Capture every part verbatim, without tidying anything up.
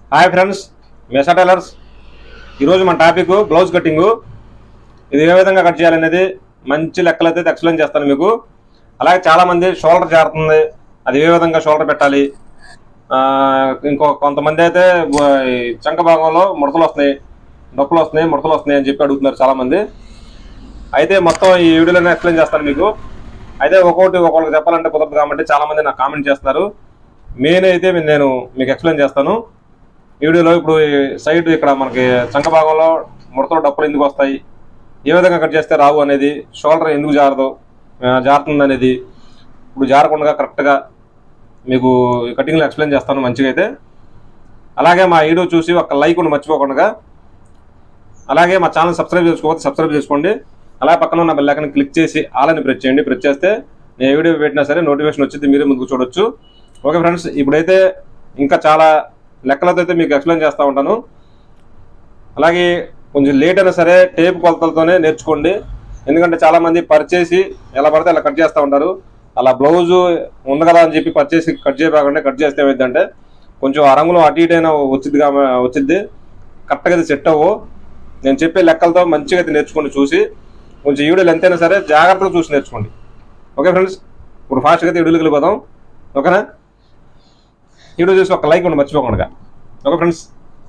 Hi friends, మెసా tailors. ఈరోజు మన topic blouse cutting. ఇది ఏ విధంగా కట్ చేయాలనేది మంచి లెక్కలు అయితే ఎక్స్ప్లెయిన్ చేస్తాను మీకు. అలాగే చాలామంది షోల్డర్ జారుతుంది, అది ఏ విధంగా షోల్డర్ పెట్టాలి. ఇంకో కొంతమంది అయితే చంక భాగంలో ముడతలు వస్తున్నాయి, నొప్పులు వస్తున్నాయి, ముడతలు వస్తున్నాయి అని చెప్పి అడుగుతున్నారు చాలామంది. అయితే మొత్తం ఈ వీడియోలోనే ఎక్స్ప్లెయిన్ చేస్తాను మీకు. అయితే ఒక్కొక్కటి ఒక్కొక్కరికి చెప్పాలంటే కుదరదు కాబట్టి చాలామంది నాకు కామెంట్ చేస్తారు. మెయిన్ అయితే నేను మీకు ఎక్స్ప్లెయిన్ చేస్తాను వీడియోలో. ఇప్పుడు సైడ్ ఇక్కడ మనకి చంక భాగంలో ముడతలు డప్పులు ఎందుకు వస్తాయి, ఏ విధంగా కట్ చేస్తే రావు అనేది, షోల్డర్ ఎందుకు జారదు జారుతుంది అనేది ఇప్పుడు జారకుండా కరెక్ట్గా మీకు కటింగ్లో ఎక్స్ప్లెయిన్ చేస్తాను మంచిగా అయితే. అలాగే మా వీడియో చూసి ఒక లైక్ ఉండి మర్చిపోకుండా, అలాగే మా ఛానల్ సబ్స్క్రైబ్ చేసుకోకపోతే సబ్స్క్రైబ్ చేసుకోండి. అలాగే పక్కన ఉన్న బెల్ ఐకాన్ క్లిక్ చేసి ఆల్ అని ప్రెస్ చేయండి. ప్రెస్ చేస్తే నేను వీడియో పెట్టినా సరే నోటిఫికేషన్ వచ్చింది, మీరే ముందుకు చూడొచ్చు. ఓకే ఫ్రెండ్స్, ఇప్పుడైతే ఇంకా చాలా లెక్కలతో అయితే మీకు ఎక్స్ప్లెయిన్ చేస్తూ ఉంటాను. అలాగే కొంచెం లేట్ అయినా సరే టేప్ కొలతలతోనే నేర్చుకోండి. ఎందుకంటే చాలామంది పరిచేసి ఎలా పడితే అలా కట్ చేస్తూ ఉంటారు. అలా బ్లౌజు ఉంది కదా అని చెప్పి పరిచేసి కట్ చేయకుండా కట్ చేస్తే ఏమైందంటే కొంచెం ఆ రంగులో అటు ఇటు అయినా వచ్చింది వచ్చింది కరెక్ట్గా అయితే సెట్ అవ్వు. నేను చెప్పే లెక్కలతో మంచిగా అయితే నేర్చుకోండి. చూసి కొంచెం ఈ వీడియోలు ఎంతైనా సరే జాగ్రత్తగా చూసి నేర్చుకోండి. ఓకే ఫ్రెండ్స్, ఇప్పుడు ఫాస్ట్గా అయితే వీడియోకి వెళ్ళిపోదాం. ఓకేనా? వీడియో చూసి ఒక లైక్ ఉండి మర్చిపోకుండా. ఓకే ఫ్రెండ్స్,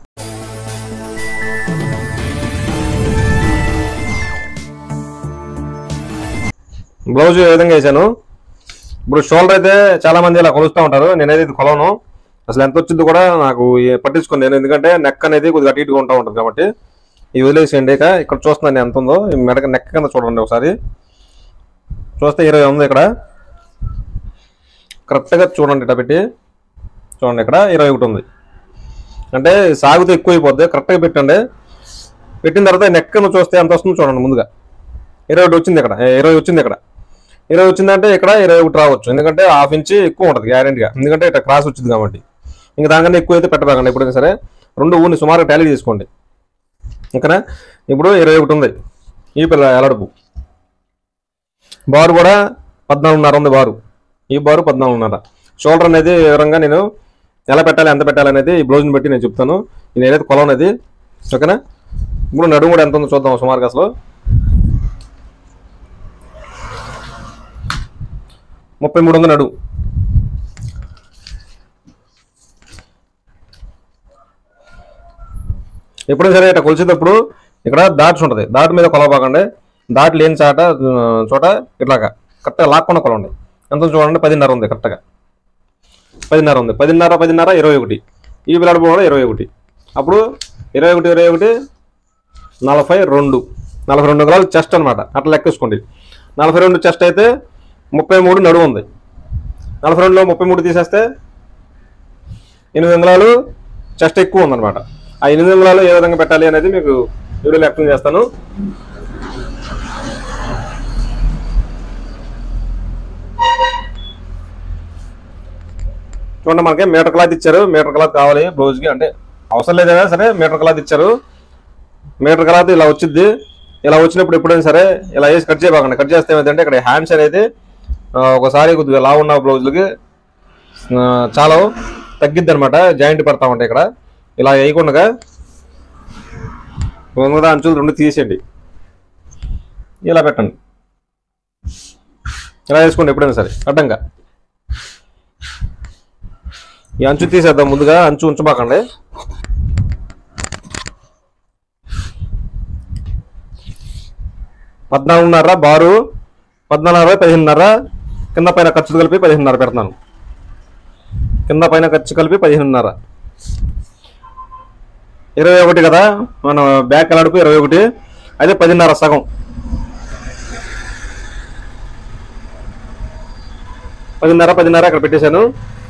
బ్లౌజ్ ఏ విధంగా వేసాను. ఇప్పుడు షోల్డర్ అయితే చాలా మంది ఇలా కొలుస్తూ ఉంటారు, నేనైతే ఇది కొలవను. అసలు ఎంత వచ్చింది కూడా నాకు పట్టించుకోను నేను, ఎందుకంటే నెక్ అనేది కొద్దిగా అటు ఇటుగా ఉంటా ఉంటుంది కాబట్టి. ఇది వదిలేసేయండి. ఇక ఇక్కడ చూస్తున్నాను నేను ఎంత ఉందో. మెడక నెక్ కింద చూడండి ఒకసారి. చూస్తే ఇరవై ఉంది ఇక్కడ. కరెక్ట్గా చూడండి, ఇట్లా పెట్టి చూడండి. ఇక్కడ ఇరవై ఒకటి ఉంది. అంటే సాగుతో ఎక్కువ అయిపోద్ది. కరెక్ట్గా పెట్టండి. పెట్టిన తర్వాత నెక్ కింద చూస్తే ఎంత వస్తుందో చూడండి. ముందుగా ఇరవై ఒకటి వచ్చింది ఇక్కడ, ఇరవై వచ్చింది ఇక్కడ. ఇరవై వచ్చిందంటే ఇక్కడ ఇరవై ఒకటి రావచ్చు, ఎందుకంటే హాఫ్ ఇంచి ఎక్కువ ఉంటుంది గ్యారెంటీగా, ఎందుకంటే ఇక్కడ క్రాస్ వచ్చింది కాబట్టి. ఇంకా దానికన్నా ఎక్కువ అయితే పెట్టబాకండి ఎప్పుడైనా సరే. రెండు ఊరిని సుమారుగా టాలీ చేసుకోండి. ఓకేనా? ఇప్పుడు ఇరవై ఒకటి ఉంది ఈ పిల్ల ఎలడుపు. బారు కూడా పద్నాలుగున్నర ఉంది బారు. ఈ బారు పద్నాలుగున్నర. షోల్డర్ అనేది వివరంగా నేను ఎలా పెట్టాలి ఎంత పెట్టాలి అనేది ఈ బ్లౌజ్ని బట్టి నేను చెప్తాను. నేను ఏదైతే కొలం అనేది. ఓకేనా? ఇప్పుడు నడుము కూడా ఎంత ఉందో చూద్దాం సుమారుగా. అసలు ముప్పై మూడు ఉంది నడుము. ఎప్పుడైనా సరే ఇట్లా కొలిచేటప్పుడు ఇక్కడ డాట్స్ ఉంటుంది, డాట్ మీద కొలవబాకండి. డాట్ లేని చాట చోట ఇట్లాగా కరెక్ట్గా లాక్కుండా కొలండి. ఎంత చూడండి, పదిన్నర ఉంది. కరెక్ట్గా పదిన్నర ఉంది. పదిన్నర పదిన్నర ఇరవై ఒకటి. ఈ పిల్లడు కూడా ఇరవై ఒకటి. అప్పుడు ఇరవై ఒకటి ఇరవై ఒకటి నలభై రెండు నలభై రెండు గ్రాములు చెస్ట్ అనమాట. అట్లా లెక్కేసుకోండి. నలభై రెండు చెస్ట్ అయితే ముప్పై మూడు నడువు ఉంది. నలభై రెండులో ముప్పై మూడు తీసేస్తే ఎనిమిది అంగుళాలు చెస్ట్ ఎక్కువ ఉందన్నమాట. ఆ ఎనిమిది అంగుళాలు ఏ విధంగా పెట్టాలి అనేది మీకు వీడియోలో ఎక్స్ప్లెయిన్ చేస్తాను. చూడండి, మనకి మీటర్ క్లాత్ ఇచ్చారు. మీటర్ క్లాత్ కావాలి బ్లౌజ్కి, అంటే అవసరం లేదైనా సరే మీటర్ క్లాత్ ఇచ్చారు. మీటర్ క్లాత్ ఇలా వచ్చింది. ఇలా వచ్చినప్పుడు ఎప్పుడైనా సరే ఇలా వేసి కట్ చేయబాకండి. కట్ చేస్తే ఏమైందంటే ఇక్కడ హ్యాండ్స్ అనేది ఒకసారి కొద్దిగా లా ఉన్న బ్లౌజులకి చాలా తగ్గిద్ది అనమాట, జాయింట్ పడతా ఉంటాయి. ఇక్కడ ఇలా వేయకుండా అంచులు రెండు తీసేయండి, ఇలా పెట్టండి. ఇలా వేసుకోండి ఎప్పుడైనా సరే అడ్డంగా. ఈ అంచు తీసేద్దాం ముందుగా. అంచు ఉంచబాకండి. పద్నాలుగున్నర బారు, పద్నాలుగున్నర పదిహేనున్నర. కింద పైన ఖర్చు కలిపి పదిహేనున్నర పెడతాను. కింద పైన ఖర్చు కలిపి పదిహేనున్నర. ఇరవై ఒకటి కదా మనం బ్యాక్ అడుపు ఇరవై ఒకటి. అయితే పదిన్నర సగం. పదిన్నర పదిన్నర అక్కడ పెట్టేశాను.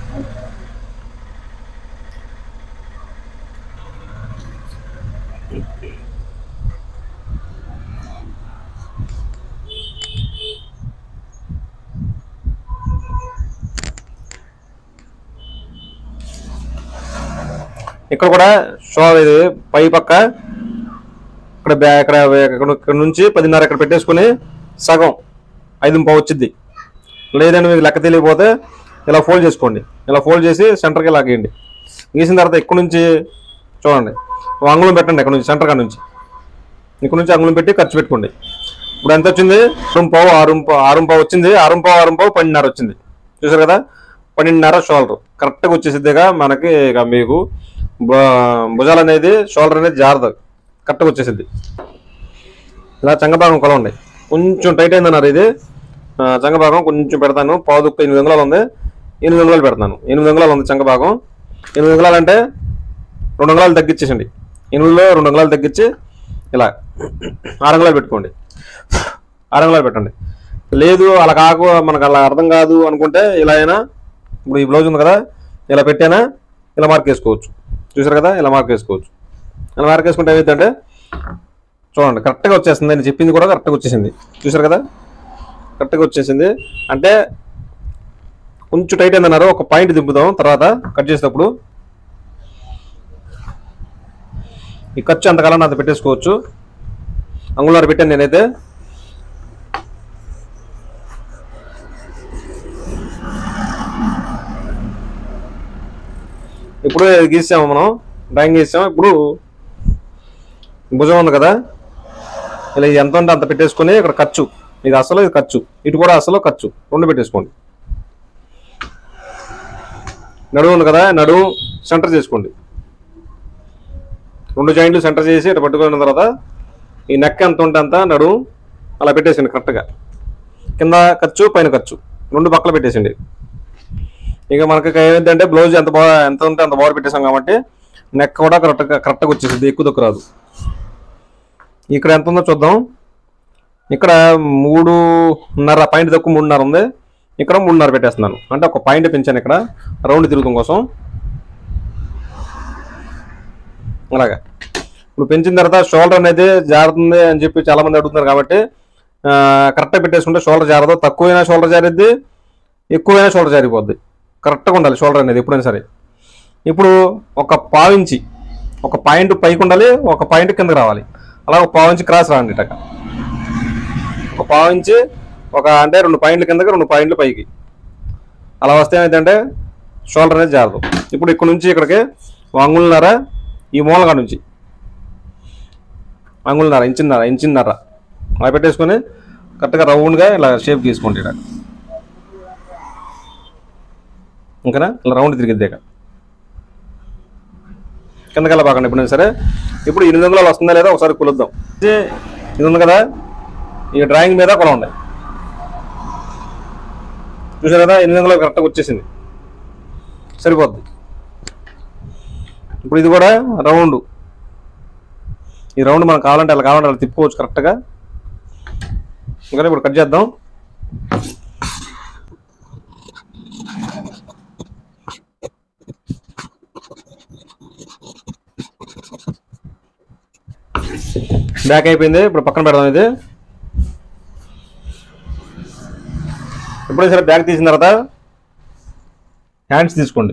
ఇక్కడ కూడా షో ఇది పై పక్క ఇక్కడ ఇక్కడ ఇక్కడ నుంచి పదిన్నర ఇక్కడ పెట్టేసుకుని సగం ఐదు పావు వచ్చింది. లేదంటే మీకు లెక్క తెలియకపోతే ఇలా ఫోల్డ్ చేసుకోండి. ఇలా ఫోల్డ్ చేసి సెంటర్కి లాగేయండి. గీసిన తర్వాత ఇక్కడ నుంచి చూడండి అంగుళం పెట్టండి, ఇక్కడ నుంచి సెంటర్ కాడ నుంచి ఇక్కడ నుంచి అంగుళం పెట్టి ఖర్చు పెట్టుకోండి. ఇప్పుడు ఎంత వచ్చింది? ఆరు పావు ఆరు ఆరు పావు వచ్చింది. ఆరు పావు ఆరు పావు పన్నెండున్నర వచ్చింది. చూసారు కదా, పన్నెండున్నర షోల్డర్ కరెక్ట్గా వచ్చేసిద్దిగా మనకి. ఇక మీకు భుజాలు అనేది షోల్డర్ అనేది జారదు, కరెక్ట్గా వచ్చేసిద్ది. ఇలా చంగభాగం కొలవండి. కొంచెం టైట్ అయిందన్నారు ఇది చంగభాగం, కొంచెం పెడతాను. పావు దుక్క ఎనిమిది అంగుళాలు ఉంది, ఎనిమిది అంగుళాలు పెడతాను. ఎనిమిది అంగుళాలు ఉంది చంగభాగం. ఎనిమిది అంగుళాలు అంటే రెండు అంగుళాలు తగ్గించేసండి. ఎనిమిదిలో రెండు అంగుళాలు తగ్గించి ఇలా ఆరు అంగుళాలు పెట్టుకోండి. ఆరు అంగుళాలు పెట్టండి. లేదు అలా కాకు మనకు అలా అర్థం కాదు అనుకుంటే ఇలా అయినా, ఇప్పుడు ఈ బ్లౌజ్ ఉంది కదా, ఇలా పెట్టైనా ఇలా మార్క్ వేసుకోవచ్చు. చూసారు కదా, ఇలా మార్క్ వేసుకోవచ్చు. ఇలా మార్క్ వేసుకుంటే ఏమైందంటే చూడండి కరెక్ట్గా వచ్చేస్తుంది. నేను చెప్పింది కూడా కరెక్ట్గా వచ్చేసింది. చూసారు కదా, కరెక్ట్గా వచ్చేసింది. అంటే కొంచెం టైట్ అయిందన్నారు. ఒక పాయింట్ దింపుదాం తర్వాత కట్ చేసేటప్పుడు. ఈ ఖర్చు అంతకాలం అంత పెట్టేసుకోవచ్చు. అంగుళాలు పెట్టాను నేనైతే. ఇప్పుడు గీసాము మనం, డ్రాయింగ్ గీసాము. ఇప్పుడు భుజం ఉంది కదా, ఇలా ఎంత ఉంటే అంత పెట్టేసుకొని ఇక్కడ ఖర్చు, ఇది అసలు ఇది ఖర్చు, ఇటు కూడా అసలు ఖర్చు, రెండు పెట్టేసుకోండి. నడుము ఉంది కదా, నడుము సెంటర్ చేసుకోండి. రెండు జాయింట్లు సెంటర్ చేసి ఇటు పట్టుకున్న తర్వాత ఈ నెక్ ఎంత ఉంటే అంత నడుము అలా పెట్టేసండి కరెక్ట్గా. కింద ఖర్చు పైన ఖర్చు రెండు పక్కల పెట్టేసండి. ఇక మనకి ఏమిటంటే బ్లౌజ్ ఎంత బాగా ఎంత ఉంటే అంత బాగా పెట్టేసాం కాబట్టి నెక్ కూడా కరెక్ట్గా కరెక్ట్గా వచ్చేసింది, ఎక్కువ దొక్కు రాదు. ఇక్కడ ఎంత ఉందో చూద్దాం. ఇక్కడ మూడున్నర పాయింట్ తక్కువ మూడున్నర ఉంది, ఇక్కడ మూడున్నర పెట్టేస్తున్నాను. అంటే ఒక పాయింట్ పెంచాను ఇక్కడ రౌండ్ తిరుగుతాం కోసం. అలాగా ఇప్పుడు పెంచిన తర్వాత షోల్డర్ అనేది జారుతుంది అని చెప్పి చాలా మంది అడుగుతున్నారు కాబట్టి కరెక్ట్గా పెట్టేసుకుంటే షోల్డర్ జారదు. తక్కువైనా షోల్డర్ జారిద్ది, ఎక్కువైనా షోల్డర్ జారిపోద్ది. కరెక్ట్గా ఉండాలి షోల్డర్ అనేది ఎప్పుడైనా సరే. ఇప్పుడు ఒక పావించి ఒక పాయింట్ పైకి ఉండాలి, ఒక పాయింట్ కిందకి రావాలి. అలా ఒక పావించి క్రాస్ రాండి. ఇటక ఒక పావించి ఒక అంటే రెండు పాయింట్ల కిందకి రెండు పాయింట్లు పైకి అలా వస్తే ఏమైందంటే షోల్డర్ అనేది జారదు. ఇప్పుడు ఇక్కడ నుంచి ఇక్కడికి అంగుళన్నర, ఈ మూలగా నుంచి అంగుళన్నర ఇంచున్నర ఇంచున్నర అలా పెట్టేసుకొని కరెక్ట్గా రౌండ్గా ఇలా షేప్ గీసుకోండి. ఇక్కడ ఇంకనా ఇలా రౌండ్ తిరిగిద్ది. ఇక కిందకి వెళ్ళ బాగండి ఎప్పుడైనా సరే. ఇప్పుడు ఎనిమిది వందలు వస్తుందా లేదా ఒకసారి కొలుద్దాం. ఇది ఉంది కదా, ఈ డ్రాయింగ్ మీద కొలండి. చూసారు కదా, ఎనిమిది వందలు కరెక్ట్గా వచ్చేసింది, సరిపోద్ది. ఇప్పుడు ఇది కూడా రౌండ్, ఈ రౌండ్ మనకు కావాలంటే అలా కావాలంటే అలా తిప్పుకోవచ్చు కరెక్ట్గా. ఇంకా ఇప్పుడు కట్ చేద్దాం. బ్యాక్ అయిపోయింది, ఇప్పుడు పక్కన పెడదాం. ఇది ఎప్పుడైనా సరే బ్యాక్ తీసిన తర్వాత హ్యాండ్స్ తీసుకోండి.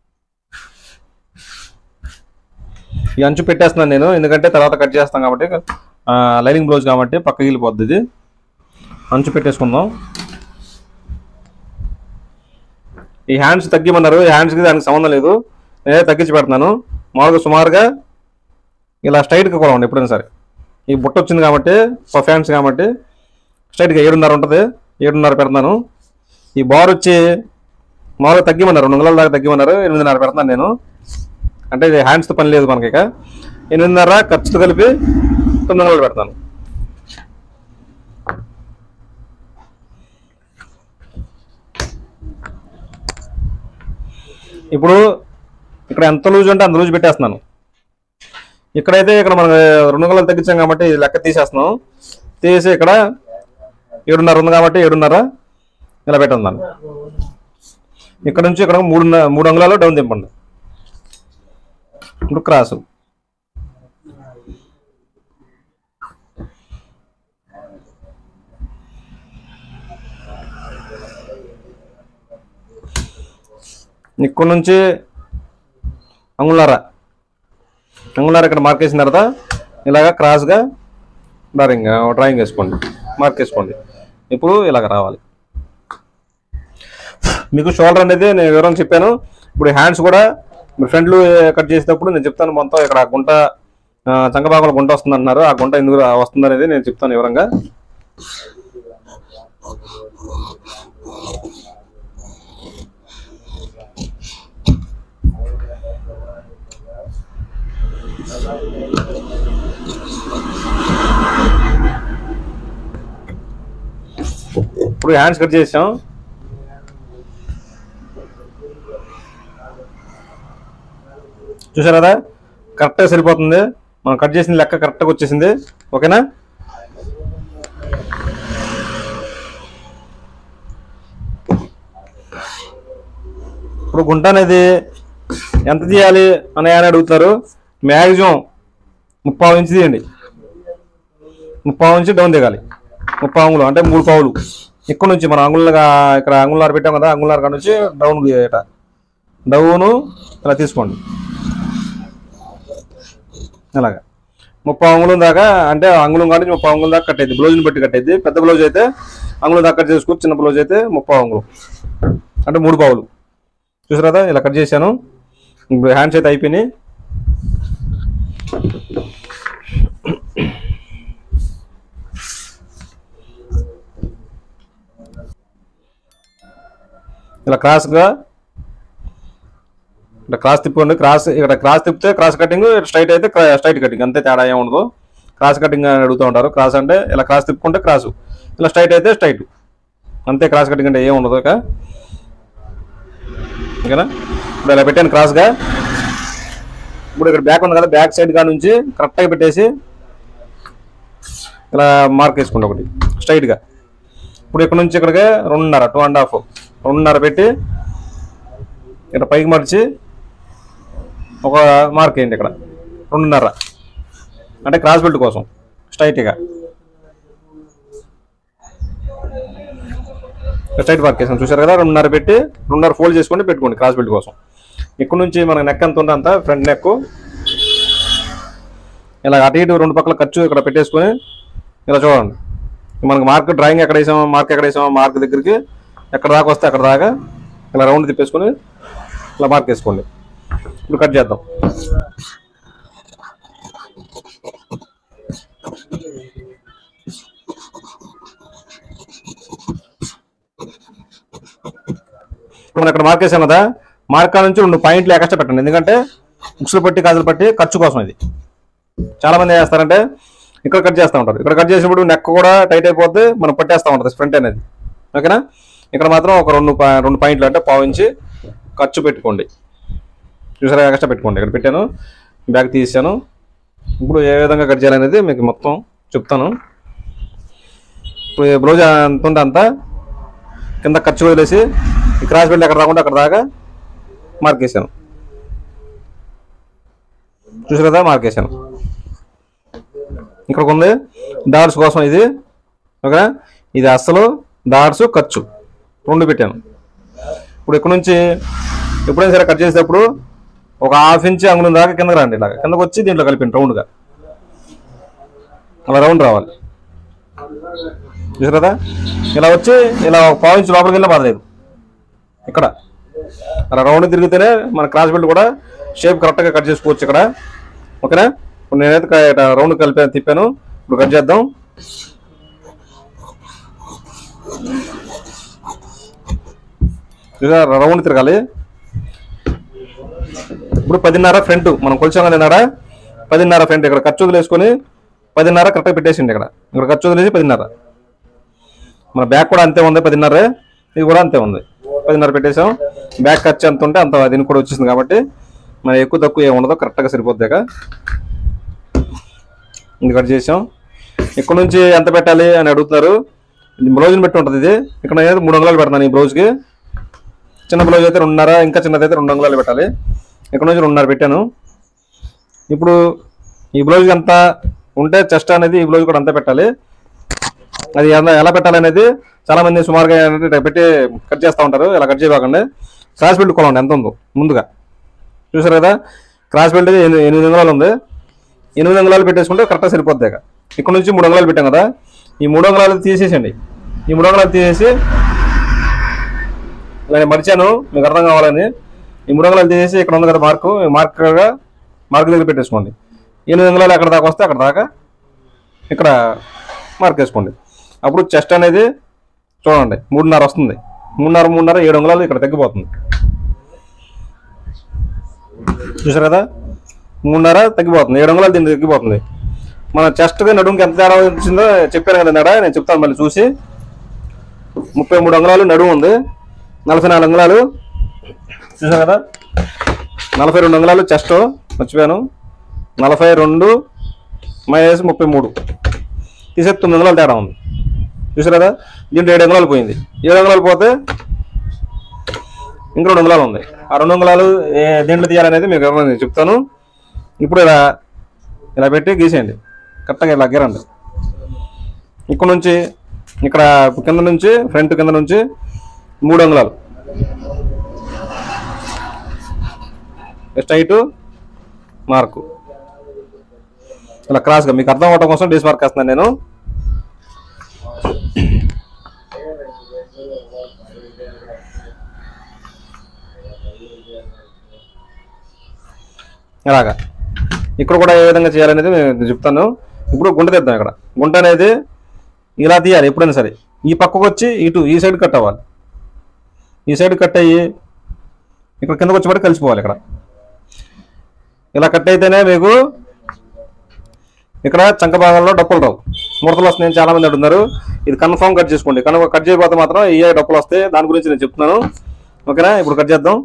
ఈ అంచు పెట్టేస్తున్నాను నేను, ఎందుకంటే తర్వాత కట్ చేస్తాం కాబట్టి, లైనింగ్ బ్లౌజ్ కాబట్టి పక్కకి వెళ్ళిపోద్ది. ఇది అంచు పెట్టేసుకుందాం. ఈ హ్యాండ్స్ తగ్గిమన్నారు, ఈ హ్యాండ్స్కి దానికి సంబంధం లేదు, నేనే తగ్గించి పెడుతున్నాను. మామూలుగా సుమారుగా ఇలా స్ట్రైట్గా కొలవండి ఎప్పుడైనా సరే. ఈ బుట్ట వచ్చింది కాబట్టి పఫ్ హ్యాండ్స్ కాబట్టి స్ట్రైట్గా ఏడున్నర ఉంటుంది, ఏడున్నర పెడుతున్నాను. ఈ బార్ వచ్చి మామూలుగా తగ్గిమన్నారు, రెండు అంగుళాల దాకా తగ్గిమన్నారు, ఎనిమిదిన్నర పెడుతున్నాను నేను. అంటే ఇది హ్యాండ్స్తో పని లేదు మనకి. ఇక ఎనిమిదిన్నర ఖర్చుతో కలిపి తొమ్మిది అంగుళాలు పెడతాను. ఇప్పుడు ఇక్కడ ఎంత లూజ్ అంటే అంత లూజ్ పెట్టేస్తున్నాను. ఇక్కడైతే ఇక్కడ మనం రెండు అంగుళాలు తగ్గించాం కాబట్టి లెక్క తీసేస్తున్నాం. తీసి ఇక్కడ ఏడున్నర ఉంది కాబట్టి ఏడున్నర ఇలా పెట్టున్నాను. ఇక్కడ నుంచి ఇక్కడ మూడు మూడు అంగుళాలు డౌన్ దింపండి. ఇప్పుడు క్రాసు ఇక్కడ నుంచి అంగుళార అంగుళార ఇక్కడ మార్క్ వేసిన తర్వాత ఇలాగా క్రాస్గా డ్రాయింగ్ డ్రాయింగ్ వేసుకోండి, మార్క్ వేసుకోండి. ఇప్పుడు ఇలాగ రావాలి. మీకు షోల్డర్ అనేది నేను వివరం చెప్పాను. ఇప్పుడు హ్యాండ్స్ కూడా మీరు ఫ్రంట్లు కట్ చేసేటప్పుడు నేను చెప్తాను మొత్తం ఇక్కడ గుంట చంకబాగంలో గుంట వస్తుంది అంటున్నారు. ఆ గుంట ఎందుకు వస్తుంది అనేది నేను చెప్తాను వివరంగా. ఇప్పుడు హ్యాండ్స్ కట్ చేసాం. చూసారు కదా, కరెక్ట్గా సరిపోతుంది. మనం కట్ చేసిన లెక్క కరెక్ట్గా వచ్చేసింది. ఓకేనా? ఇప్పుడు గుంట అనేది ఎంత తీయాలి అని అని అడుగుతారు. మ్యాక్సిమం ముప్పావు ఇంచు తీయండి. ముప్పావు ఇంచు డౌన్ దిగాలి. ముప్పావు అంగుళం అంటే మూడు పావులు. ఇక్కడ నుంచి మనం అంగుళంగా ఇక్కడ అంగుళారు పెట్టాం కదా, అంగుళారు కాడ నుంచి డౌన్ ఇట డౌను ఇలా తీసుకోండి. అలాగా ముప్పై అంగుళం దాకా, అంటే అంగుళం కాడ నుంచి ముప్పై అంగుళం దాకా కట్టేది. బ్లౌజ్ని బట్టి కట్టేది. పెద్ద బ్లౌజ్ అయితే అంగుళం దాకా కట్ చేసుకోవచ్చు. చిన్న బ్లౌజ్ అయితే ముప్పై అంగుళం అంటే మూడు పావులు. చూసారు కదా, ఇలా కట్ చేశాను. ఇప్పుడు హ్యాండ్స్ అయితే అయిపోయినాయి. ఇలా క్రాస్గా ఇక్కడ క్రాస్ తిప్పుకోండి. క్రాస్ ఇక్కడ క్రాస్ తిప్పితే క్రాస్ కటింగ్, స్ట్రైట్ అయితే స్ట్రైట్ కటింగ్, అంతే. తేడా ఏమి ఉండదు. క్రాస్ కటింగ్ అని అడుగుతూ ఉంటారు. క్రాస్ అంటే ఇలా క్రాస్ తిప్పుకుంటే క్రాసు, ఇలా స్ట్రైట్ అయితే స్ట్రైట్, అంతే. క్రాస్ కటింగ్ అంటే ఏమి ఉండదు. ఓకే ఓకేనా? ఇప్పుడు ఇలా పెట్టాను క్రాస్గా. ఇప్పుడు ఇక్కడ బ్యాక్ ఉంది కదా, బ్యాక్ సైడ్ కాడ నుంచి కరెక్ట్గా పెట్టేసి ఇలా మార్క్ వేసుకోండి ఒకటి స్ట్రైట్గా. ఇప్పుడు ఇక్కడ నుంచి ఇక్కడికి రెండున్నర టూ అండ్ హాఫ్ రెండున్నర పెట్టి ఇక్కడ పైకి మర్చి ఒక మార్క్ వేయండి. ఇక్కడ రెండున్నర అంటే క్రాస్ బెల్ట్ కోసం స్ట్రైట్గా స్ట్రైట్ మార్క్ వేసాను. చూసారు కదా, రెండున్నర పెట్టి రెండున్నర ఫోల్డ్ చేసుకొని పెట్టుకోండి క్రాస్ బెల్ట్ కోసం. ఇక్కడ నుంచి మనకు నెక్ ఎంత ఉంటే అంత, ఫ్రంట్ నెక్ ఇలా అటు ఇటు రెండు పక్కల ఖర్చు ఇక్కడ పెట్టేసుకొని ఇలా చూడండి. మనకు మార్క్ డ్రాయింగ్ ఎక్కడ వేసామో, మార్క్ ఎక్కడ వేసామో మార్క్ దగ్గరికి ఎక్కడ దాకా వస్తే అక్కడ దాకా ఇలా రౌండ్ తిప్పేసుకొని ఇలా మార్క్ వేసుకోండి. ఇప్పుడు కట్ చేద్దాం. మనం ఇక్కడ మార్క్ వేసాం కదా, మార్క్ నుంచి రెండు పాయింట్లు ఎక్స్ట్రా పెట్టండి. ఎందుకంటే బుక్స్లు పట్టి గాజులు పట్టి ఖర్చు కోసం. ఇది చాలా మంది ఏం చేస్తారంటే ఇక్కడ కట్ చేస్తూ ఉంటారు. ఇక్కడ కట్ చేసినప్పుడు నెక్ కూడా టైట్ అయిపోద్ది, మనం పట్టేస్తూ ఉంటుంది ఫ్రంట్ అనేది. ఓకేనా? ఇక్కడ మాత్రం ఒక రెండు రెండు పాయింట్లు అంటే పావు ఇంచి ఖర్చు పెట్టుకోండి. చూసారా, ఎక్స్ట్రా పెట్టుకోండి. ఇక్కడ పెట్టాను, బ్యాగ్ తీసాను. ఇప్పుడు ఏ విధంగా కట్ చేయాలనేది మీకు మొత్తం చెప్తాను. ఇప్పుడు బ్లౌజ్ ఎంత ఉంటే అంత కింద ఖర్చు వదిలేసి ఈ క్రాస్ బెల్ట్ ఎక్కడ రాకుండా అక్కడ దాకా మార్క్ వేసాను. చూసారు కదా, మార్క్ వేసాను. ఇక్కడ ఉంది డాట్స్ కోసం ఇది. ఓకేనా? ఇది అస్సలు డాట్స్ ఖర్చు రెండు పెట్టాను. ఇప్పుడు ఇక్కడ నుంచి ఎప్పుడైనా సరే కట్ చేసేటప్పుడు ఒక హాఫ్ ఇంచ్ అంగుళం దాకా కిందకి రండి. ఇలాగ కిందకు వచ్చి దీంట్లో కలిపండి రౌండ్గా, అలా రౌండ్ రావాలి. చూసారు కదా, ఇలా వచ్చి ఇలా ఒక పావు ఇంచు లోపలికి వెళ్ళినా బాధలేదు. ఇక్కడ అలా రౌండ్ తిరిగితేనే మన క్రాస్ బెల్ట్ కూడా షేప్ కరెక్ట్గా కట్ చేసుకోవచ్చు ఇక్కడ. ఓకేనా? ఇప్పుడు నేనైతే రౌండ్ కలిపి తిప్పాను. ఇప్పుడు కట్ చేద్దాం. రౌండ్ తిరగాలి. ఇప్పుడు పదిన్నర ఫ్రంట్ మనం కొలిచాం కదన్నారా, పదిన్నర ఫ్రంట్. ఇక్కడ ఖర్చు వదిలేసుకొని పదిన్నర కరెక్ట్గా పెట్టేసిండి. ఇక్కడ ఇక్కడ ఖర్చు వదిలేసి పదిన్నర. మన బ్యాక్ కూడా అంతే ఉంది, పదిన్నర. ఇది కూడా అంతే ఉంది, పదిన్నర పెట్టేసాం. బ్యాక్ ఖర్చు ఎంత ఉంటే అంత దీనికి కూడా వచ్చేసింది కాబట్టి మన ఎక్కువ తక్కువ ఏమి ఉండదో, కరెక్ట్గా సరిపోద్ది. ఇది కట్ చేసాం. ఇక్కడ నుంచి ఎంత పెట్టాలి అని అడుగుతున్నారు. బ్లౌజ్ని పెట్టి ఉంటుంది ఇది. ఇక్కడ నేను మూడు అంగుళాలు పెడతాను ఈ బ్లౌజ్కి. చిన్న బ్లౌజ్ అయితే రెండున్నర, ఇంకా చిన్నదైతే రెండు అంగుళాలు పెట్టాలి. ఇక్కడ నుంచి రెండున్నర పెట్టాను. ఇప్పుడు ఈ బ్లౌజ్కి ఎంత ఉంటే చెస్ట్ అనేది ఈ బ్లౌజ్ కూడా అంతా పెట్టాలి. అది ఎలా పెట్టాలి అనేది చాలామంది సుమారుగా పెట్టి కట్ చేస్తూ ఉంటారు. ఇలా కట్ చేయకండి. క్రాస్ బెల్ట్ కొలండి ఎంత ఉందో ముందుగా. చూసారు కదా, క్రాస్ బెల్ట్ ఎనిమిది అంగుళాలు ఉంది. ఎనిమిది అంగుళాలు పెట్టేసుకుంటే కరెక్ట్గా సరిపోద్ది. ఇక్కడ నుంచి మూడు అంగుళాలు పెట్టాం కదా, ఈ మూడు అంగుళాలు తీసేసండి. ఈ మూడు అంగుళాలు తీసేసి నేను మడిచాను మీకు అర్థం కావాలని. ఈ మూడు అంగుళాలు తీసేసి ఇక్కడ ఉంది కదా మార్కు, మార్క్గా మార్క్ దగ్గర పెట్టేసుకోండి. ఎనిమిది అంగుళాలు ఎక్కడ దాకా వస్తే అక్కడ దాకా ఇక్కడ మార్క్ వేసుకోండి. అప్పుడు చెస్ట్ అనేది చూడండి మూడున్నర వస్తుంది. మూడున్నర మూడున్నర ఏడు అంగుళాలు ఇక్కడ తగ్గిపోతుంది. చూసారు కదా, మూడున్నర తగ్గిపోతుంది, ఏడు అంగుళాలు దీనికి తగ్గిపోతుంది. మన చెస్ట్గా నడుముకి ఎంత తేడా వచ్చిందో చెప్పాను కదా నడ, నేను చెప్తాను మళ్ళీ చూసి. ముప్పై మూడు అంగుళాలు నడుము ఉంది, నలభై నాలుగు అంగుళాలు చూసాను కదా, నలభై రెండు అంగుళాలు చెస్ట్ మర్చిపోయాను. నలభై రెండు మైనస్ ముప్పై మూడు తీసే తొమ్మిది అంగుళాలు తేడా ఉంది. చూసారు కదా, దీంట్లో ఏడు అంగుళాలు పోయింది. ఏడు అంగుళాలు పోతే ఇంక రెండు అంగుళాలు ఉంది. ఆ రెండు అంగుళాలు దేంట్లో తీయాలనేది మీకు నేను చెప్తాను. ఇప్పుడు ఇలా ఇలా పెట్టి గీసేయండి, కరెక్ట్గా ఇలా గీరండి. ఇక్కడ నుంచి ఇక్కడ కింద నుంచి ఫ్రంట్ కింద నుంచి మూడు అంగుళాలు స్ట్రైట్ మార్కు ఇలా క్రాస్గా మీకు అర్థం అవడం కోసం డీస్ మార్క్ వేస్తున్నాను నేను. అలాగా ఇక్కడ కూడా ఏ విధంగా చేయాలనేది నేను చెప్తాను. ఇప్పుడు గుంట తీద్దాం. ఇక్కడ గుంట అనేది ఇలా తీయాలి ఎప్పుడైనా సరే. ఈ పక్కకు వచ్చి ఇటు ఈ సైడ్ కట్ అవ్వాలి. ఈ సైడ్ కట్ అయ్యి ఇక్కడ కిందకు వచ్చి పడి కలిసిపోవాలి. ఇక్కడ ఇలా కట్ అయితేనే మీకు ఇక్కడ చంక భాగంలో డప్పులు రావు, ముడతలు వస్తున్నాయని చాలా మంది అడుగుతున్నారు. ఇది కన్ఫామ్ కట్ చేసుకోండి. కనుక కట్ చేయకపోతే మాత్రం ఏ డప్పులు వస్తాయి దాని గురించి నేను చెప్తున్నాను. ఓకేనా, ఇప్పుడు కట్ చేద్దాం.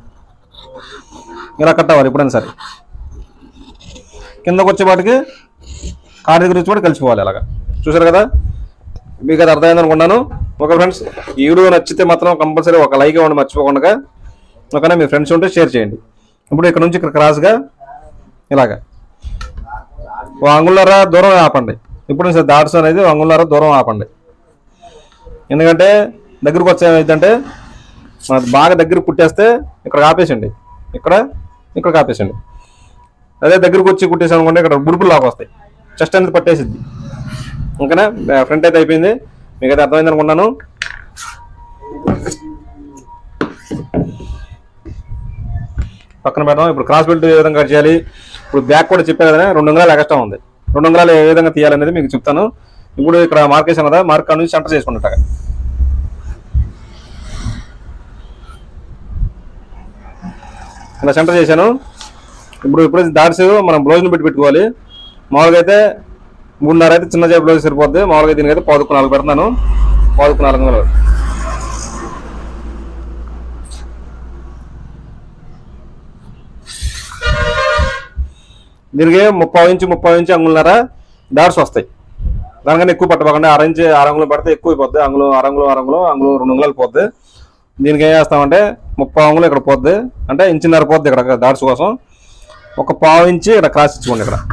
ఇలా కట్ అవ్వాలి ఎప్పుడైనా సరే. కిందకు వచ్చేపాటికి కార్ దగ్గర వచ్చి కూడా కలిసిపోవాలి. అలాగా చూసారు కదా, మీకు అది అర్థమైంది అనుకున్నాను. ఓకే ఫ్రెండ్స్, ఈ వీడియో నచ్చితే మాత్రం కంపల్సరీ ఒక లైక్ ఇవ్వండి మర్చిపోకుండా. ఓకేనా, మీ ఫ్రెండ్స్ ఉంటే షేర్ చేయండి. ఇప్పుడు ఇక్కడ నుంచి ఇక్కడ క్రాస్గా ఇలాగా ఓ అంగుళన్నర దూరం ఆపండి. ఇప్పుడు దాట్స్ అనేది అంగుళన్నర దూరం ఆపండి. ఎందుకంటే దగ్గరకు వచ్చే ఏమైందంటే బాగా దగ్గర కుట్టేస్తే ఇక్కడ ఆపేసండి, ఇక్కడ ఇక్కడ ఆపేసండి. అదే దగ్గరకు వచ్చి కుట్టేసాం అనుకోండి ఇక్కడ బుడుపులు లాగా వస్తాయి, చెస్ట్ అనేది పట్టేసిద్ది. ఓకేనా, ఫ్రంట్ అయితే అయిపోయింది. మీకైతే అర్థమైంది అనుకున్నాను. పక్కన పెడదాం. ఇప్పుడు క్రాస్ బెల్ట్ ఏ విధంగా కట్ చేయాలి, ఇప్పుడు బ్యాక్ కూడా చెప్పాను కదా, రెండు అంగుళాలు ఎక్స్ట్రా ఉంది. రెండు అంగుళాలు ఏ విధంగా తీయాలనేది మీకు చెప్తాను. ఇప్పుడు ఇక్కడ మార్క్ వేసాను కదా, మార్క్ నుంచి సెంటర్ చేసుకున్నట్టుగా ఇలా సెంటర్ చేశాను. ఇప్పుడు ఇప్పుడు దాట్స్ మనం బ్లౌజ్ని పెట్టి పెట్టుకోవాలి. మామూలుగా అయితే మూడున్నర అయితే చిన్న జాబ్ బ్లౌజ్ సరిపోద్ది. మామూలుగా దీనికైతే పాదుకు నాలుగు పెడతాను, పాదుకు నాలుగు అంగుళాలు. దీనికి ముప్పై ఇంచు ముప్పై ఇంచు అంగుళన్నర డాట్స్ వస్తాయి. దానికన్నా ఎక్కువ పట్టబోకండి. అరంచి అరంగులు పడితే ఎక్కువ అయిపోద్ది. అంగులు అరంగులు అరంగులు అంగులు రెండు అంగుళాలు పోద్ది. దీనికి ఏం చేస్తామంటే ముప్పై అంగులు ఇక్కడ పోద్ది, అంటే ఇంచున్నర పోద్ది ఇక్కడ డాట్స్ కోసం. ఒక పావు ఇంచి ఇక్కడ క్రాస్ ఇచ్చుకోండి. ఇక్కడ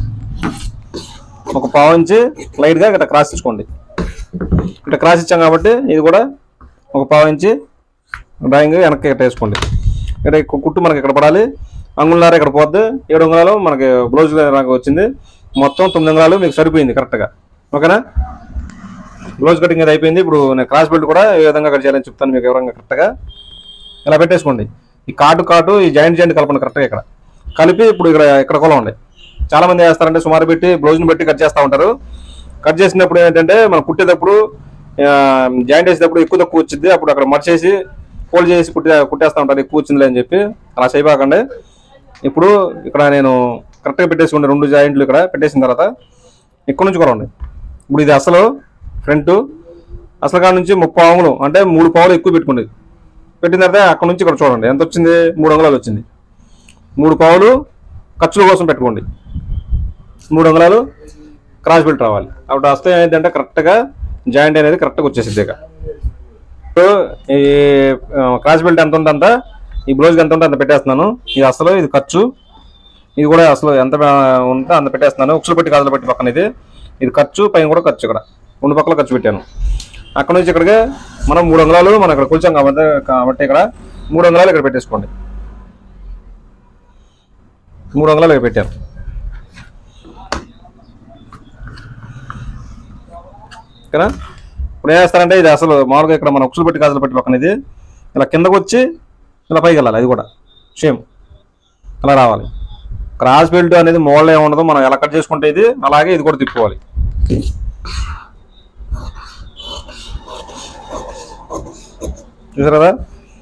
ఒక పావు ఇంచి లైట్గా ఇక్కడ క్రాస్ ఇచ్చుకోండి. ఇక్కడ క్రాస్ ఇచ్చాం కాబట్టి ఇది కూడా ఒక పావు ఇంచి డ్రాయింగ్ వెనక్కి ఇక్కడ వేసుకోండి. ఇక్కడ కుట్టు మనకి ఇక్కడ పడాలి. అంగుళన్నర ఇక్కడ పోద్ది. ఏడు అంగుళాలు మనకి బ్లౌజ్ వచ్చింది. మొత్తం తొమ్మిది అంగుళాలు మీకు సరిపోయింది కరెక్ట్గా. ఓకేనా, బ్లౌజ్ కటింగ్ అది అయిపోయింది. ఇప్పుడు నేను క్రాస్ బెల్ట్ కూడా ఏ విధంగా కట్ చేయాలని చెప్తాను మీకు వివరంగా. కరెక్ట్గా ఇలా పెట్టేసుకోండి. ఈ కాటు కాటు ఈ జాయింట్ జాయింట్ కలపండి కరెక్ట్గా. ఇక్కడ కలిపి ఇప్పుడు ఇక్కడ ఇక్కడ కొలవండి. చాలా మంది వేస్తారంటే సుమారు పెట్టి బ్లౌజ్ని పెట్టి కట్ చేస్తూ ఉంటారు. కట్ చేసినప్పుడు ఏంటంటే మనం కుట్టేటప్పుడు జాయింట్ వేసేటప్పుడు ఎక్కువ తక్కువ వచ్చింది. అప్పుడు అక్కడ మర్చేసి ఫోల్డ్ చేసి కుట్టే కుట్టేస్తూ ఉంటారు, ఎక్కువ వచ్చిందిలే అని చెప్పి. అలా చేయబాకండి. ఇప్పుడు ఇక్కడ నేను కరెక్ట్గా పెట్టేసుకోండి. రెండు జాయింట్లు ఇక్కడ పెట్టేసిన తర్వాత ఇక్కడ నుంచి కొలవండి. ఇప్పుడు ఇది అసలు ఫ్రంట్ అసలు కాడ నుంచి ముప్పై అంగులు అంటే మూడు పావులు ఎక్కువ పెట్టుకోండి. పెట్టిన తర్వాత అక్కడ నుంచి ఇక్కడ చూడండి ఎంత వచ్చింది, మూడు అంగుళాలు వచ్చింది. మూడు పావులు ఖర్చుల కోసం పెట్టుకోండి. మూడు అంగుళాలు క్రాస్ బెల్ట్ రావాలి. అప్పుడు వస్తే ఏంటంటే కరెక్ట్గా జాయింట్ అనేది కరెక్ట్గా వచ్చేసింది. ఇక ఈ క్రాస్ బెల్ట్ ఎంత ఉంటే అంత, ఈ బ్లౌజ్కి ఎంత ఉంటే అంత పెట్టేస్తున్నాను. ఇది అసలు ఇది ఖర్చు, ఇది కూడా అసలు ఎంత ఉంటే అంత పెట్టేస్తున్నాను. ఉక్సులు పెట్టి గాజులు పెట్టి పక్కన ఇది ఇది ఖర్చు, పైన కూడా ఖర్చు. ఇక్కడ రెండు పక్కల ఖర్చు పెట్టాను. అక్కడ నుంచి ఇక్కడికి మనం మూడు అంగుళాలు మనం ఇక్కడ కూర్చాం కాబట్టి కాబట్టి ఇక్కడ మూడు అంగుళాలు ఇక్కడ పెట్టేసుకోండి. మూడు అంగుళాలు ఇక్కడ పెట్టాను. ఓకేనా, ఇప్పుడు ఏం చేస్తారంటే ఇది అసలు మామూలుగా ఇక్కడ మనం ఉక్సులు పెట్టి గాజులు పెట్టి పక్కన ఇది ఇలా కిందకు వచ్చి ఇలా పైకి వెళ్ళాలి. అది కూడా సేమ్ అలా రావాలి. క్రాస్ బెల్ట్ అనేది మోడల్ ఏముండదు, మనం ఎలా కట్ చేసుకుంటే ఇది అలాగే ఇది కూడా తిప్పుకోవాలి. చూసారు కదా.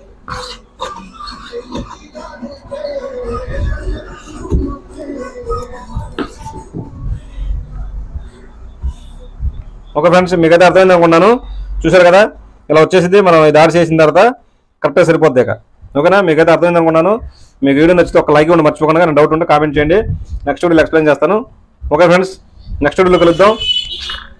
ఓకే ఫ్రెండ్స్, మీకైతే అర్థమైంది అనుకున్నాను. చూసారు కదా ఇలా వచ్చేసింది. మనం ఈ దాడి చేసిన తర్వాత కరెక్ట్గా సరిపోద్ది ఇక. ఓకేనా, మీకైతే అర్థమైంది అనుకున్నాను. మీకు వీడియో నచ్చితే ఒక లైక్ ఉండి మర్చిపోకుండా, నేను డౌట్ ఉంటే కామెంట్ చేయండి. నెక్స్ట్ వీడియోలో ఎక్స్ప్లెయిన్ చేస్తాను. ఓకే ఫ్రెండ్స్, నెక్స్ట్ వీడియోలో కలుద్దాం.